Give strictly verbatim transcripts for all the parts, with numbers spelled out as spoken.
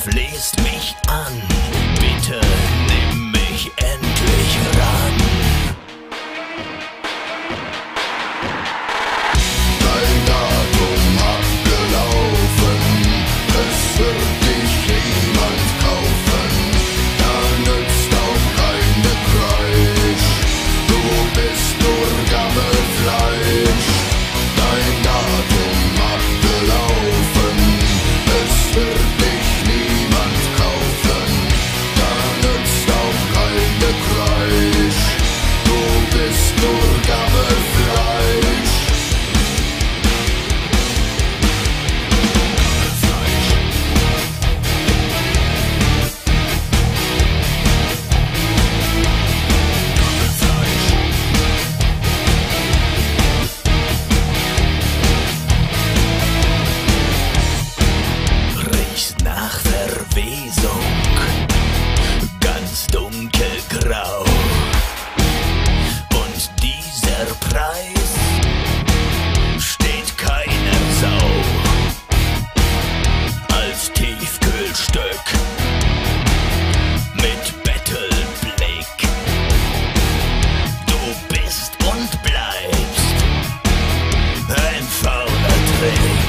flehst mich an, bitte nimm mich endlich ran. Dein Datum abgelaufen, es wird dich niemand kaufen, da nützt auch keine Kreisch, du bist nur Gammelfleisch. Dein Datum abgelaufen, es wird dich niemand kaufen, da nützt auch keine Kreisch, du bist nur Gammelfleisch. Riechst nach Verwesung, ganz dunkelgrau. Und dieser Preis steht keiner Sau. Als Tiefkühlstück mit Bettelblick. Du bist und bleibst ein fauler Trick.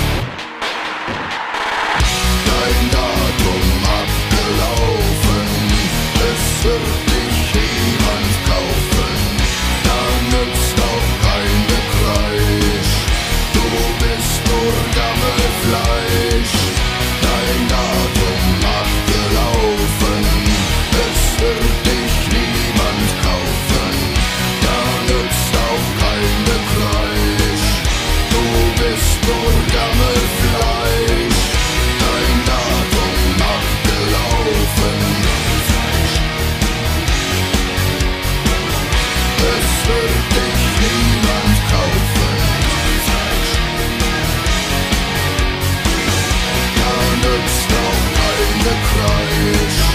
Dein Datum abgelaufen, es wird dich niemand kaufen, da nützt auch keine Kreisch, du bist nur Gammelfleisch. Dein Datum abgelaufen, es wird dich niemand kaufen, da nützt auch keine Kreisch, du bist nur Gammelfleisch. Dein Datum abgelaufen, es wird dich niemand kaufen, da nützt auch keine Kreisch.